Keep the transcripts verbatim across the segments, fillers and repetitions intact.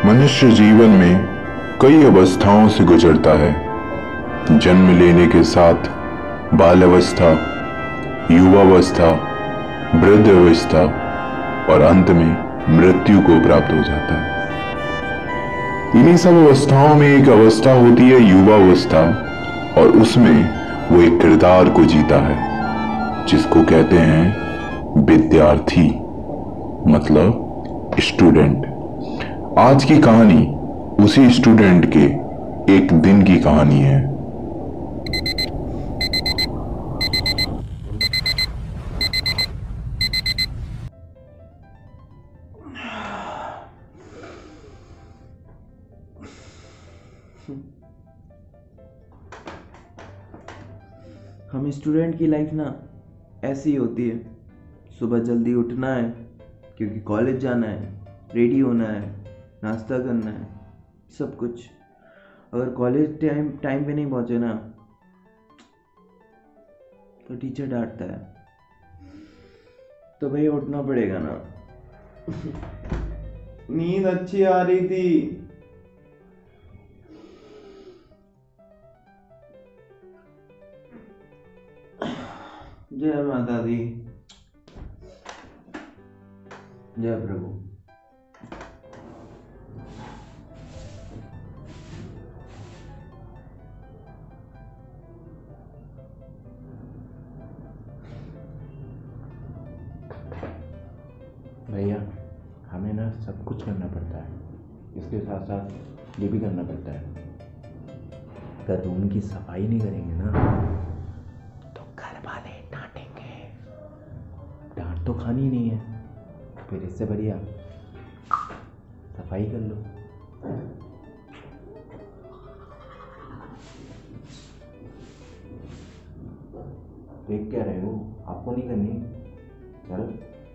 मनुष्य जीवन में कई अवस्थाओं से गुजरता है। जन्म लेने के साथ बाल अवस्था, युवावस्था, वृद्ध अवस्था और अंत में मृत्यु को प्राप्त हो जाता है। इन्हीं सब अवस्थाओं में एक अवस्था होती है युवावस्था, और उसमें वो एक किरदार को जीता है जिसको कहते हैं विद्यार्थी, मतलब स्टूडेंट। आज की कहानी उसी स्टूडेंट के एक दिन की कहानी है। हम स्टूडेंट की लाइफ ना ऐसी होती है। सुबह जल्दी उठना है क्योंकि कॉलेज जाना है, रेडी होना है, नाश्ता करना है, सब कुछ। अगर कॉलेज टाइम टाइम पे नहीं पहुंचे ना तो टीचर डांटता है, तो भाई उठना पड़ेगा ना। नींद अच्छी आ रही थी। जय माता दी, जय प्रभु। भैया, हमें ना सब कुछ करना पड़ता है, इसके साथ साथ ये भी करना पड़ता है। अगर रूम की सफाई नहीं करेंगे ना तो घर वाले डांटेंगे। डांट तो खानी नहीं है, फिर इससे बढ़िया सफाई कर लो। देख क्या रहे हो? आपको नहीं करनी? चलो।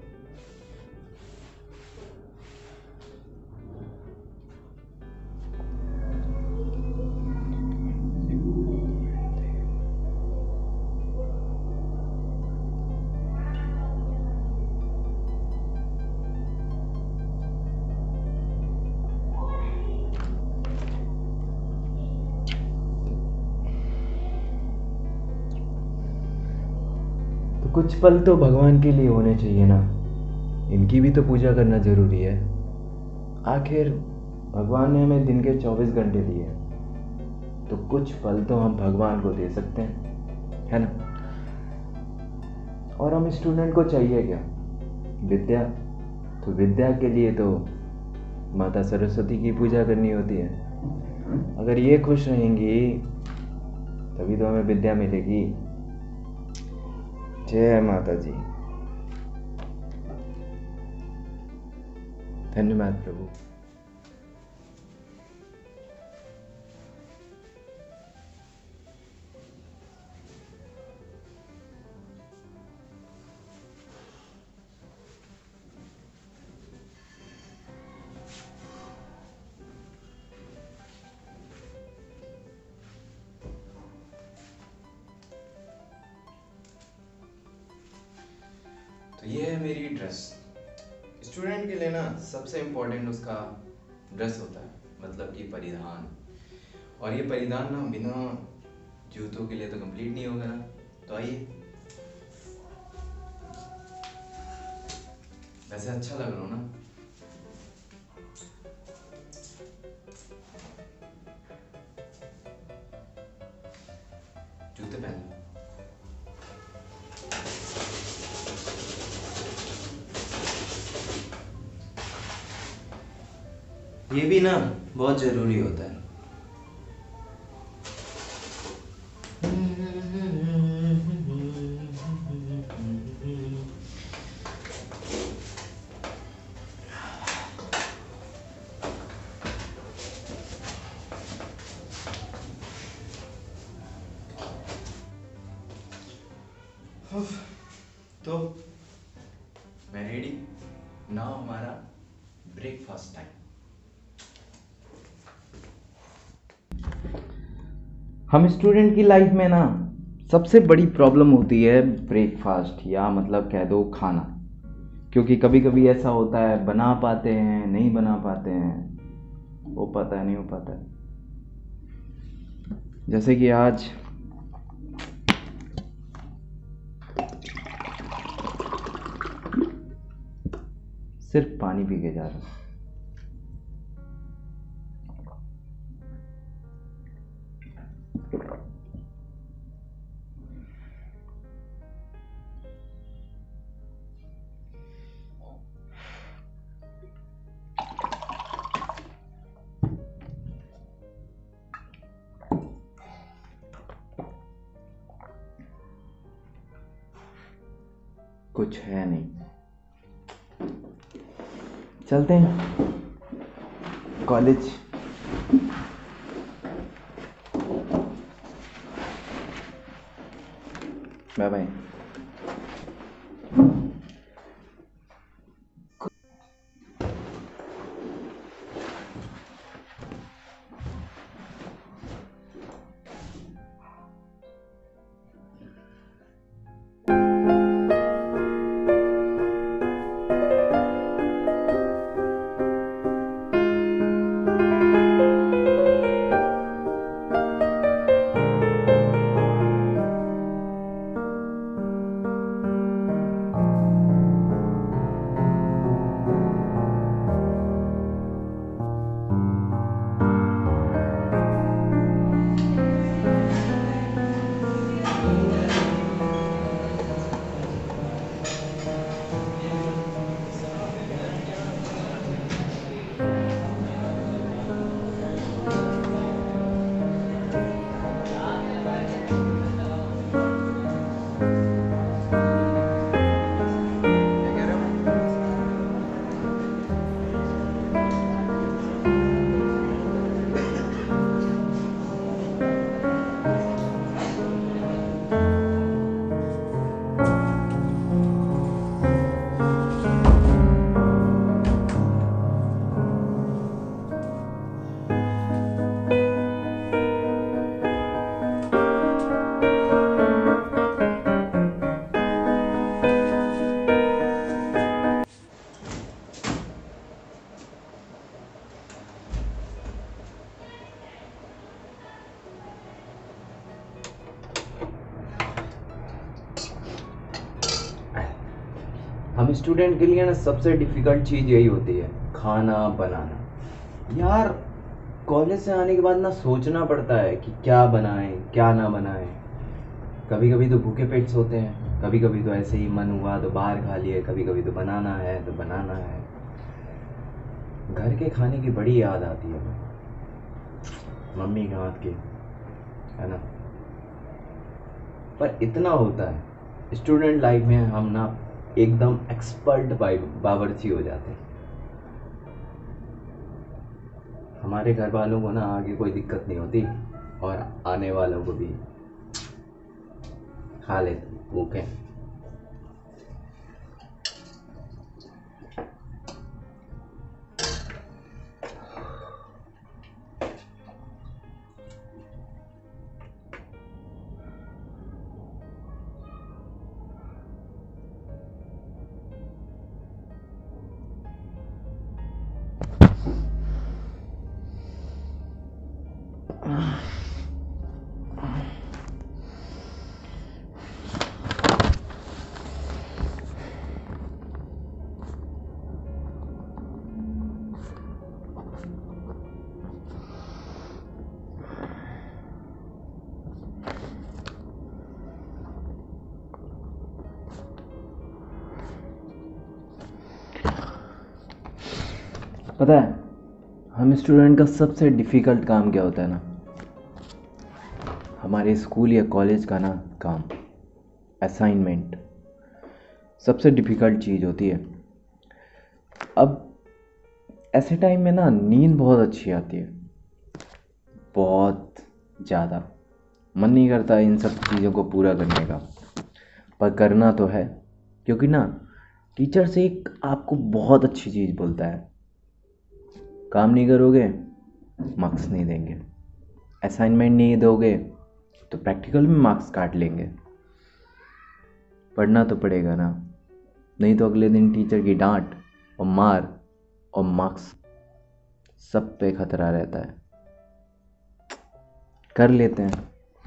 कुछ पल तो भगवान के लिए होने चाहिए ना, इनकी भी तो पूजा करना जरूरी है। आखिर भगवान ने हमें दिन के चौबीस घंटे दिए, तो कुछ पल तो हम भगवान को दे सकते हैं, है ना। और हम स्टूडेंट को चाहिए क्या? विद्या। तो विद्या के लिए तो माता सरस्वती की पूजा करनी होती है। अगर ये खुश रहेंगी तभी तो हमें विद्या मिलेगी। जय माता जी। धन्यवाद प्रभु। तो ये है मेरी ड्रेस। स्टूडेंट के लिए ना सबसे इम्पोर्टेंट उसका ड्रेस होता है, मतलब कि परिधान। और ये परिधान ना बिना जूतों के लिए तो कंप्लीट नहीं होगा ना। तो आइए, वैसे अच्छा लग रहा हूँ ना? जूते पहन लो। ये भी ना बहुत जरूरी होता है। तो मैं रेडी। नाउ हमारा ब्रेकफास्ट टाइम। हम स्टूडेंट की लाइफ में ना सबसे बड़ी प्रॉब्लम होती है ब्रेकफास्ट, या मतलब कह दो खाना। क्योंकि कभी कभी ऐसा होता है बना पाते हैं, नहीं बना पाते हैं। हो पाता है नहीं हो पाता है। जैसे कि आज सिर्फ पानी पी के जा रहा हूँ। कुछ है नहीं, चलते हैं कॉलेज। Bye bye. हम स्टूडेंट के लिए ना सबसे डिफ़िकल्ट चीज़ यही होती है, खाना बनाना। यार कॉलेज से आने के बाद ना सोचना पड़ता है कि क्या बनाएं क्या ना बनाएं। कभी कभी तो भूखे पेट सोते हैं, कभी कभी तो ऐसे ही मन हुआ तो बाहर खा लिए, कभी कभी तो बनाना है तो बनाना है। घर के खाने की बड़ी याद आती है मम्मी के हाथ की, है ना। पर इतना होता है स्टूडेंट लाइफ में, हम ना एकदम एक्सपर्ट बावर्ची हो जाते हैं। हमारे घर वालों को ना आगे कोई दिक्कत नहीं होती और आने वालों को भी खा लेते भूखे। पता है हम स्टूडेंट का सबसे डिफ़िकल्ट काम क्या होता है ना, हमारे स्कूल या कॉलेज का ना काम, असाइनमेंट सबसे डिफ़िकल्ट चीज़ होती है। अब ऐसे टाइम में ना नींद बहुत अच्छी आती है, बहुत ज़्यादा मन नहीं करता इन सब चीज़ों को पूरा करने का, पर करना तो है क्योंकि ना टीचर से एक आपको बहुत अच्छी चीज़ बोलता है, काम नहीं करोगे मार्क्स नहीं देंगे, असाइनमेंट नहीं दोगे तो प्रैक्टिकल में मार्क्स काट लेंगे। पढ़ना तो पड़ेगा ना, नहीं तो अगले दिन टीचर की डांट और मार और मार्क्स सब पे खतरा रहता है। कर लेते हैं।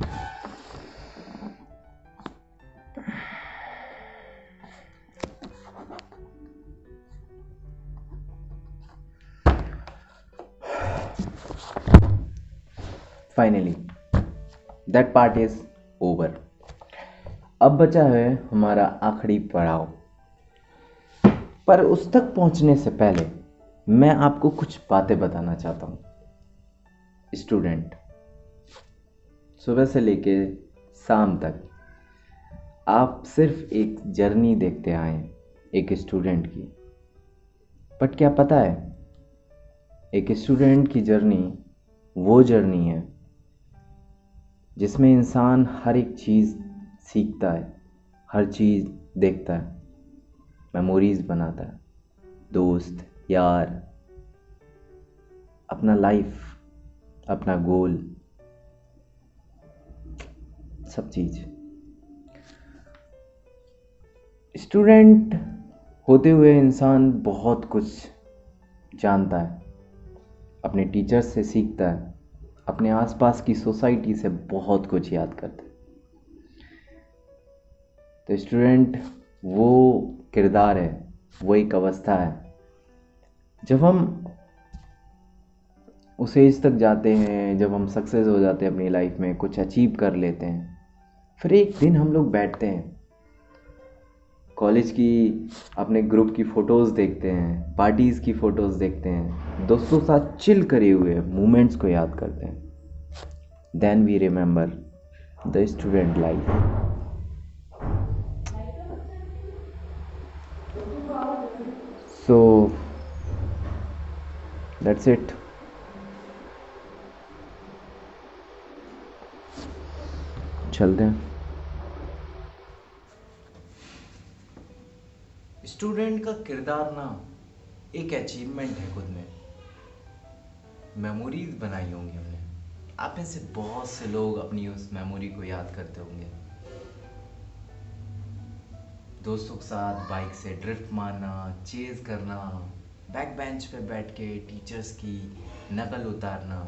Finally that part is over. अब बचा है हमारा आखिरी पड़ाव, पर उस तक पहुंचने से पहले मैं आपको कुछ बातें बताना चाहता हूं। स्टूडेंट, सुबह से लेके शाम तक आप सिर्फ एक जर्नी देखते आए एक स्टूडेंट की, बट क्या पता है एक स्टूडेंट की जर्नी वो जर्नी है जिसमें इंसान हर एक चीज़ सीखता है, हर चीज़ देखता है, मेमोरीज बनाता है, दोस्त यार, अपना लाइफ, अपना गोल, सब चीज़। स्टूडेंट होते हुए इंसान बहुत कुछ जानता है, अपने टीचर्स से सीखता है, अपने आसपास की सोसाइटी से बहुत कुछ याद करता है। तो स्टूडेंट वो किरदार है, वो एक अवस्था है जब हम उस एज तक जाते हैं, जब हम सक्सेस हो जाते हैं अपनी लाइफ में, कुछ अचीव कर लेते हैं। फिर एक दिन हम लोग बैठते हैं, कॉलेज की अपने ग्रुप की फ़ोटोज़ देखते हैं, पार्टीज़ की फ़ोटोज़ देखते हैं, दोस्तों के साथ चिल करे हुए मोमेंट्स को याद करते हैं। Then we remember the student life. So that's it. चलते हैं। स्टूडेंट का किरदार ना एक अचीवमेंट है खुद में। मेमोरीज बनाई होंगी हमने, आप में से बहुत से लोग अपनी उस मेमोरी को याद करते होंगे। दोस्तों के साथ बाइक से ड्रिफ्ट मारना, चेज करना, बैक बेंच पे बैठ के टीचर्स की नकल उतारना,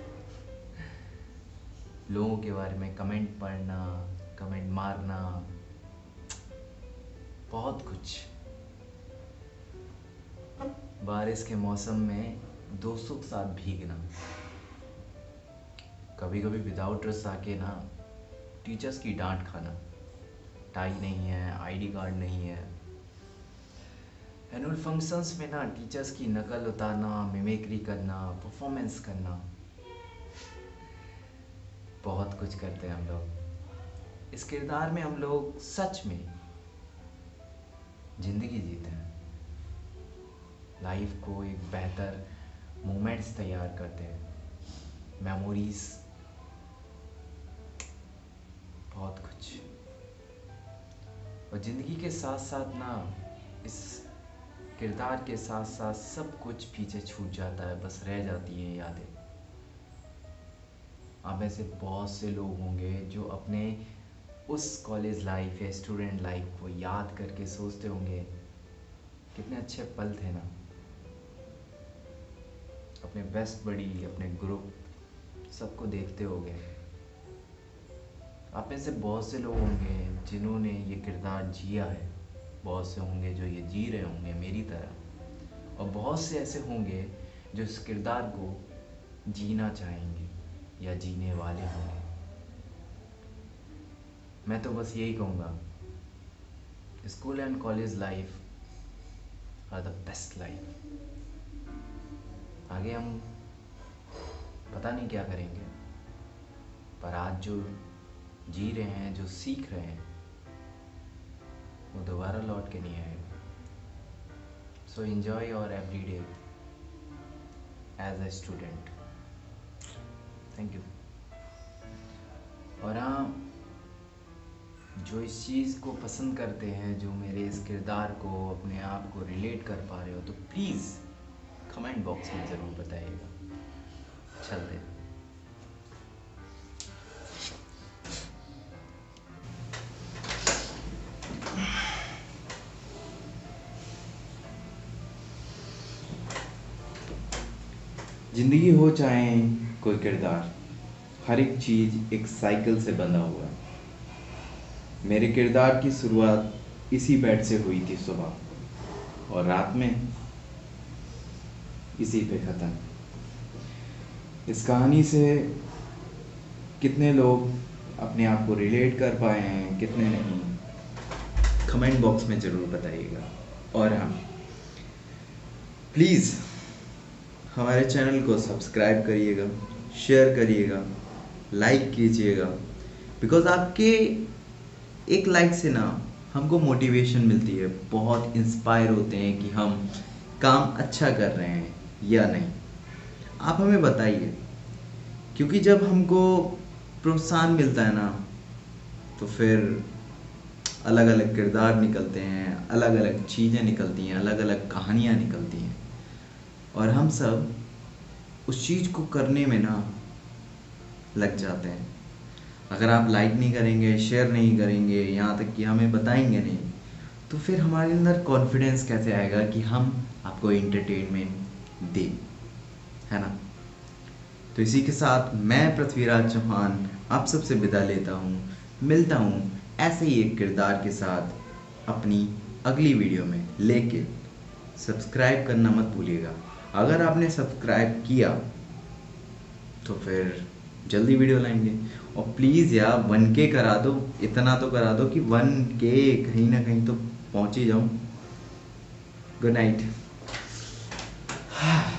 लोगों के बारे में कमेंट पढ़ना, कमेंट मारना, बहुत कुछ। बारिश के मौसम में दोस्तों के साथ भीगना, कभी कभी विदाउट ड्रेस आके ना टीचर्स की डांट खाना, टाई नहीं है, आईडी कार्ड नहीं है। एनुअल फंक्शंस में ना टीचर्स की नकल उतारना, मिमिक्री करना, परफॉर्मेंस करना, बहुत कुछ करते हैं हम लोग। इस किरदार में हम लोग सच में जिंदगी जीते हैं, लाइफ को एक बेहतर मोमेंट्स तैयार करते हैं, मेमोरीज, बहुत कुछ। और ज़िंदगी के साथ साथ ना इस किरदार के साथ साथ सब कुछ पीछे छूट जाता है, बस रह जाती हैं यादें। आप में से बहुत से लोग होंगे जो अपने उस कॉलेज लाइफ या स्टूडेंट लाइफ को याद करके सोचते होंगे कितने अच्छे पल थे ना। अपने बेस्ट बडी, अपने ग्रुप, सबको देखते होंगे। आप में से बहुत से लोग होंगे जिन्होंने ये किरदार जिया है, बहुत से होंगे जो ये जी रहे होंगे मेरी तरह, और बहुत से ऐसे होंगे जो इस किरदार को जीना चाहेंगे या जीने वाले होंगे। मैं तो बस यही कहूँगा, school and college life are the best life. आगे हम पता नहीं क्या करेंगे, पर आज जो जी रहे हैं, जो सीख रहे हैं, वो दोबारा लौट के नहीं आएगा। So enjoy your every day as a student. Thank you. और हाँ, जो इस चीज़ को पसंद करते हैं, जो मेरे इस किरदार को, अपने आप को रिलेट कर पा रहे हो, तो प्लीज़ कमेंट बॉक्स में ज़रूर बताइएगा। चलते हैं। जिंदगी हो चाहे कोई किरदार, हर एक चीज़ एक साइकिल से बंधा हुआ है। मेरे किरदार की शुरुआत इसी बेड से हुई थी सुबह, और रात में इसी पे ख़त्म। इस कहानी से कितने लोग अपने आप को रिलेट कर पाए हैं, कितने नहीं, कमेंट बॉक्स में ज़रूर बताइएगा। और हाँ, प्लीज़ हमारे चैनल को सब्सक्राइब करिएगा, शेयर करिएगा, लाइक कीजिएगा, बिकॉज़ आपके एक लाइक से ना हमको मोटिवेशन मिलती है, बहुत इंस्पायर होते हैं कि हम काम अच्छा कर रहे हैं या नहीं। आप हमें बताइए, क्योंकि जब हमको प्रोत्साहन मिलता है ना तो फिर अलग अलग किरदार निकलते हैं, अलग अलग चीज़ें निकलती हैं, अलग अलग कहानियाँ निकलती हैं, और हम सब उस चीज़ को करने में ना लग जाते हैं। अगर आप लाइक नहीं करेंगे, शेयर नहीं करेंगे, यहाँ तक कि हमें बताएंगे नहीं, तो फिर हमारे अंदर कॉन्फिडेंस कैसे आएगा कि हम आपको एंटरटेनमेंट दें, है ना। तो इसी के साथ मैं पृथ्वीराज चौहान आप सबसे विदा लेता हूँ। मिलता हूँ ऐसे ही एक किरदार के साथ अपनी अगली वीडियो में, लेकिन सब्सक्राइब करना मत भूलिएगा। अगर आपने सब्सक्राइब किया तो फिर जल्दी वीडियो लाएंगे, और प्लीज़ यार वन के करा दो, इतना तो करा दो कि वन के कहीं ना कहीं तो पहुँच ही जाऊँ। Good night.